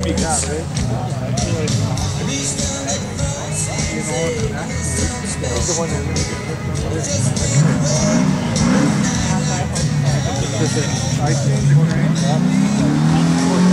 Yeah, right. You know, he's the one that really gets this. I think the train.